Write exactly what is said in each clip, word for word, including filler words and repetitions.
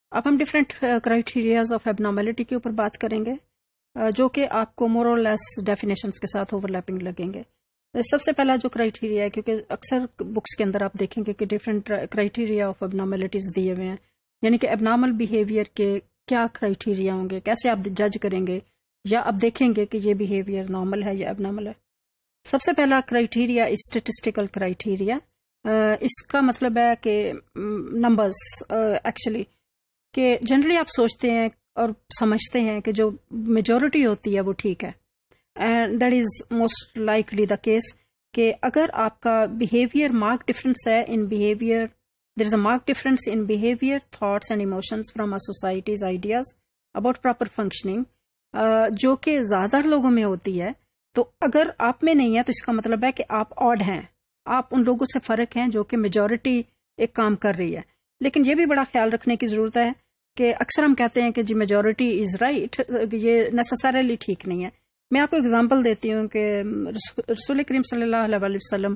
اب ہم different criterias of ایبنارملٹی کے اوپر بات کریں گے جو کہ آپ کو مور اور لیس ڈیفینیشنس کے ساتھ اوور لیپنگ لگیں گے. سب سے پہلا جو کرائٹیریا ہے، کیونکہ اکثر بکس کے اندر آپ دیکھیں گے کہ ڈفرینٹ کرائٹیریا آف ایبنارملٹیز دیے ہوئے ہیں، یعنی کہ ایبنارمل بیہیویئر کے کیا کرائٹیریا ہوں گے، کیسے آپ جج کریں گے یا آپ دیکھیں گے کہ یہ بیہیویئر نارمل ہے یا ایبنارمل ہے. سب سے پہلا کرائٹیریا اسٹیٹسٹیکل کرائٹیریا. اس کا مطلب ہے کہ نمبرز ایکچولی کہ جنرلی آپ سوچتے ہیں اور سمجھتے ہیں کہ جو میجورٹی ہوتی ہے وہ ٹھیک ہے، and that is most likely the case کہ اگر آپ کا بیہیویئر مارک ڈفرینس ہے in behaviour, there is a marked difference in behaviour, thoughts and emotions from our societies ideas about proper functioning, جو کہ زیادہ لوگوں میں ہوتی ہے، تو اگر آپ میں نہیں ہے تو اس کا مطلب ہے کہ آپ آڈ ہیں، آپ ان لوگوں سے فرق ہیں جو کہ میجورٹی ایک کام کر رہی ہے. لیکن یہ بھی بڑا خیال رکھنے کی ضرورت ہے کہ اکثر ہم کہتے ہیں کہ جی میجورٹی از رائٹ، یہ نیسسریلی ٹھیک نہیں ہے. میں آپ کو اگزامپل دیتی ہوں کہ رسول کریم صلی اللہ علیہ وسلم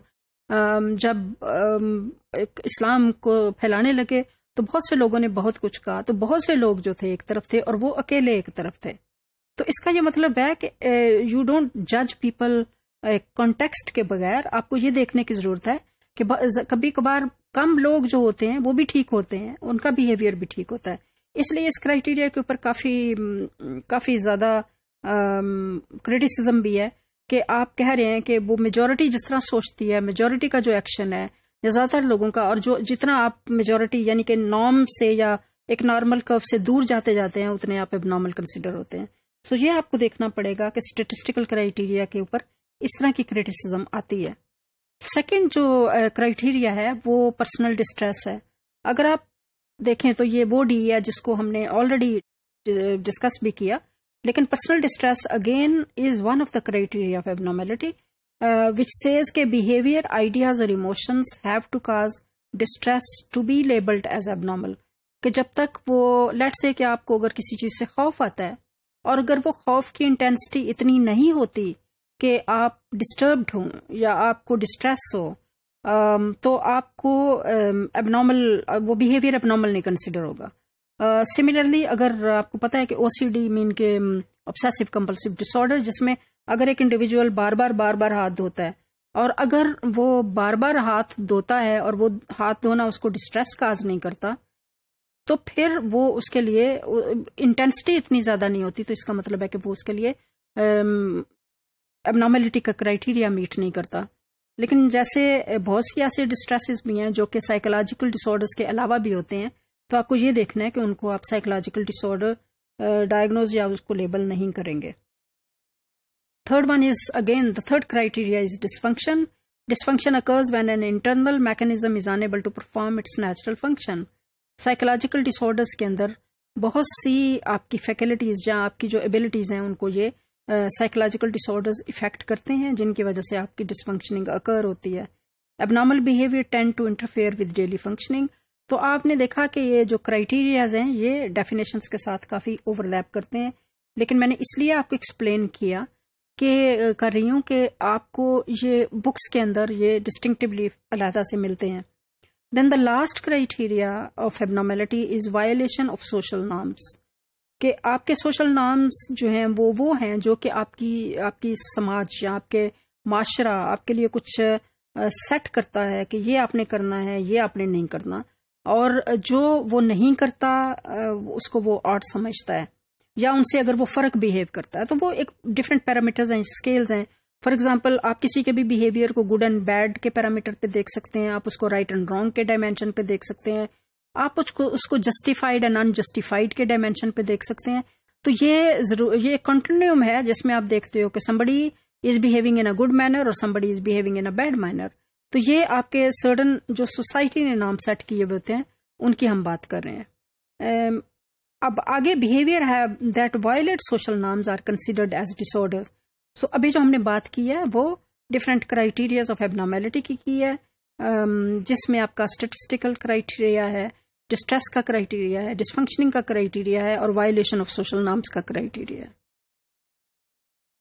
جب اسلام کو پھیلانے لگے تو بہت سے لوگوں نے بہت کچھ کہا، تو بہت سے لوگ جو تھے ایک طرف تھے اور وہ اکیلے ایک طرف تھے. تو اس کا یہ مطلب ہے کہ یو ڈونٹ جج پیپل کانٹیکسٹ کے بغیر. آپ کو یہ دیکھنے کی ضرورت ہے کہ کبھی کبھار کم لوگ جو ہوتے ہیں وہ بھی ٹھیک ہوتے ہیں، ان کا بیہیویئر بھی ٹھیک ہوتا ہے. اس لیے اس کرائٹیریا کے اوپر کافی کافی زیادہ کرٹیسزم بھی ہے کہ آپ کہہ رہے ہیں کہ وہ میجورٹی جس طرح سوچتی ہے، میجورٹی کا جو ایکشن ہے یا زیادہ تر لوگوں کا، اور جو جتنا آپ میجورٹی یعنی کہ نارم سے یا ایک نارمل کرو سے دور جاتے جاتے ہیں اتنے آپ اب نارمل کنسیڈر ہوتے ہیں. سو یہ آپ کو دیکھنا پڑے گا کہ اسٹیٹسٹیکل کرائٹیریا کے اوپر اس طرح کی کرٹیسزم آتی ہے. سیکنڈ جو کرائٹیریا ہے وہ پرسنل ڈسٹریس ہے. اگر آپ دیکھیں تو یہ وہ ڈی ہے جس کو ہم نے آلریڈی ڈسکس بھی کیا، لیکن personal distress again is one of the criteria of abnormality which says کہ بیہیویئر، آئیڈیاز اور emotions have to cause distress to be labelled as abnormal. کہ جب تک وہ لیٹ سے کہ آپ کو اگر کسی چیز سے خوف آتا ہے اور اگر وہ خوف کی انٹینسٹی اتنی نہیں ہوتی کہ آپ ڈسٹربڈ ہوں یا آپ کو ڈسٹریس ہو، Um, تو آپ کو اب نارمل وہ بیہیویئر اب نارمل نہیں کنسیڈر ہوگا. سملرلی uh, اگر آپ کو پتا ہے کہ او سی ڈی مین کے obsessive compulsive disorder، جس میں اگر ایک انڈیویجول بار بار بار بار ہاتھ دھوتا ہے اور اگر وہ بار بار ہاتھ دھوتا ہے اور وہ ہاتھ دھونا اس کو ڈسٹریس کاز نہیں کرتا، تو پھر وہ اس کے لیے انٹینسٹی اتنی زیادہ نہیں ہوتی، تو اس کا مطلب ہے کہ وہ اس کے لیے اب نارملٹی کا کرائٹیریا میٹ نہیں کرتا. لیکن جیسے بہت سی ایسے ڈسٹریسز بھی ہیں جو کہ سائیکولوجیکل ڈس آرڈرز کے علاوہ بھی ہوتے ہیں، تو آپ کو یہ دیکھنا ہے کہ ان کو آپ سائیکولوجیکل ڈس آرڈر ڈائگنوز یا اس کو لیبل نہیں کریں گے. Third one is again the third criteria is dysfunction. Dysfunction occurs when an internal mechanism is unable to perform its natural function. Psychological disorders کے اندر بہت سی آپ کی فیکلٹیز یا آپ کی جو ایبلٹیز ہیں ان کو یہ سائیکولوجیکل ڈس آرڈرز افیکٹ کرتے ہیں، جن کی وجہ سے آپ کی ڈس فنکشننگ اکر ہوتی ہے. اب normal behaviour tend to interfere with daily functioning. تو آپ نے دیکھا کہ یہ جو کرائٹیریاز ہیں یہ ڈیفینیشنس کے ساتھ کافی اوور لیپ کرتے ہیں، لیکن میں نے اس لیے آپ کو ایکسپلین کیا کہ کر رہی ہوں کہ آپ کو یہ بکس کے اندر یہ ڈسٹنکٹیولی علیحدہ سے ملتے ہیں. Then the last criteria of abnormality is violation of social norms. کہ آپ کے سوشل نارمس جو ہیں وہ وہ ہیں جو کہ آپ کی آپ کی سماج یا آپ کے معاشرہ آپ کے لیے کچھ سیٹ کرتا ہے کہ یہ آپ نے کرنا ہے، یہ آپ نے نہیں کرنا، اور جو وہ نہیں کرتا اس کو وہ آڈ سمجھتا ہے یا ان سے اگر وہ فرق بیہیو کرتا ہے. تو وہ ایک ڈفرینٹ پیرامیٹرز ہیں، اسکیلز ہیں. فار ایگزامپل آپ کسی کے بھی بیہیویئر کو گڈ اینڈ بیڈ کے پیرامیٹر پہ دیکھ سکتے ہیں، آپ اس کو رائٹ اینڈ رانگ کے ڈائمینشن پہ دیکھ سکتے ہیں، آپ اس کو اس کو جسٹیفائڈ اینڈ انجسٹیفائڈ کے ڈائمینشن پہ دیکھ سکتے ہیں. تو یہ ضرور یہ کنٹینیوم ہے جس میں آپ دیکھتے ہو کہ somebody is behaving in a good manner اور somebody is behaving in a bad manner. تو یہ آپ کے سرٹن جو سوسائٹی نے نام سیٹ کیے ہوئے ہوتے ہیں ان کی ہم بات کر رہے ہیں. اب آگے بیہیویئر ہے that violate social norms are considered as disorders. So ابھی جو ہم نے بات کی ہے وہ ڈفرینٹ کرائٹیریاز آف ایبنارملٹی کی کی ہے، جس میں آپ کا اسٹیٹسٹیکل کرائٹیریا ہے، ڈسٹریس کا کرائٹیریا ہے، ڈسفنکشننگ کا کرائٹیریا ہے اور وائلیشن آف سوشل نارمز کا کرائٹیریا ہے.